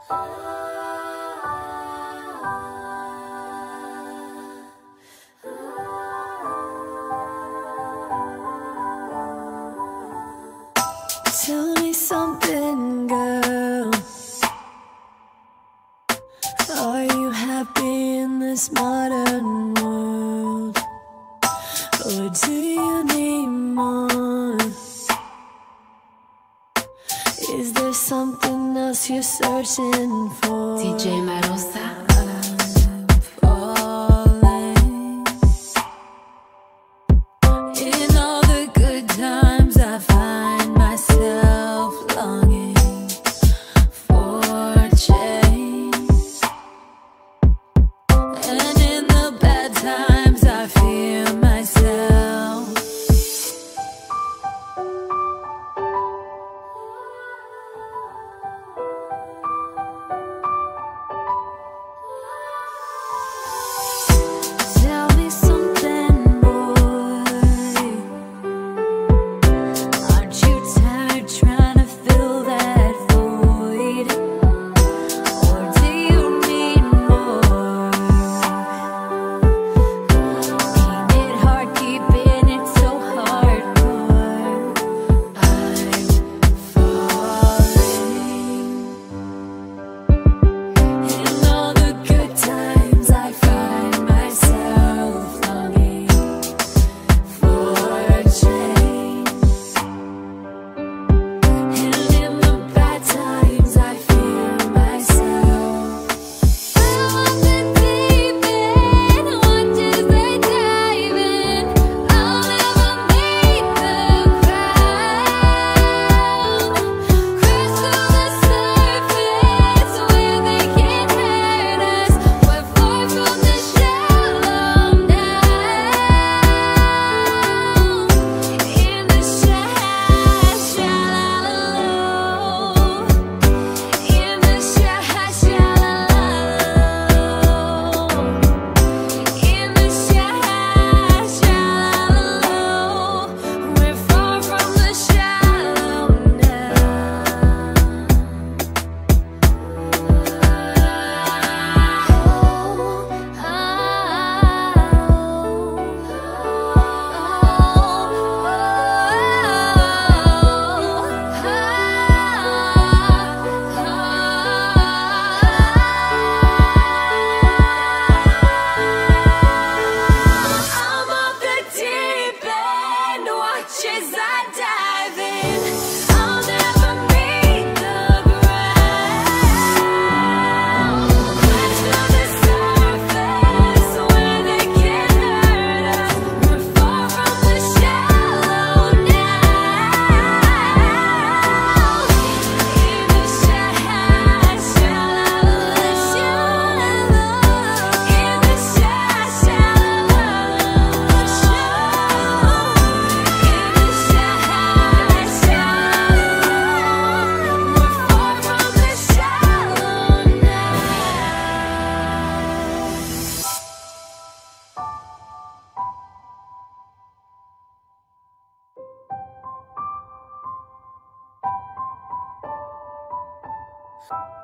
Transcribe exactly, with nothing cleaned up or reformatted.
Tell me something, girl. Are you happy in this modern world? Or do you need more? Is there something else you're searching for? D J Marosa. I'm falling. In all the good times I find myself longing for change, and in the bad times I fear myself. Tell me something, boy. Aren't you tired trying to fill that void? Or do you need more? Ain't it hard keeping it so hardcore? I'm falling. In all the good times I find myself longing for change, and in the bad times I fear myself. I'm on the deep end, watch as they dive in. I'll never meet the crowd. Crash to the surface where they can't hurt us. We're far from the shallow now. In the shallow, shallow. In the shallow, shallow. In the shallow, shallow. We're far from the shallow now. I'm off the deep end, watch as I dive in. I'll never meet the ground. Crash to the surface where they can't hurt us. We're far from the shallow now. In the shallow, shallow. In the shallow, shallow.